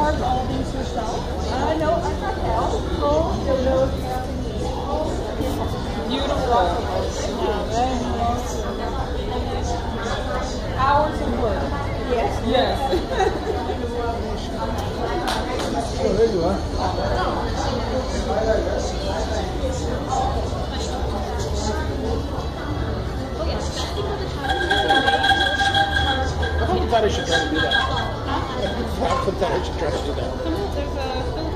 carved all these yourself? No, I got help. Beautiful. Hours of work. Yes. Yes. Oh, there you are. I thought I should try to do that. I thought I should try to do that. There's a